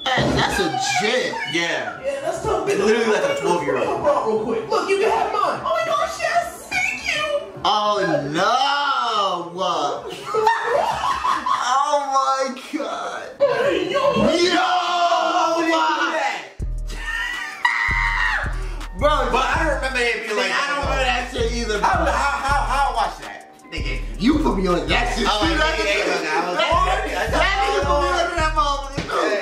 Hey, that's a jet. Yeah. Yeah, that's tough. It's literally like a 12-year-old. Help out real quick. Look, you can have mine. Oh my gosh, yes! Thank you! Oh no! Oh my god! Hey, yo! Yo! Bro, But I don't remember it being like I don't remember that shit either. How I watched that? Nigga. You put me on that shit. Oh, That yeah, nigga put me on that motherfucker.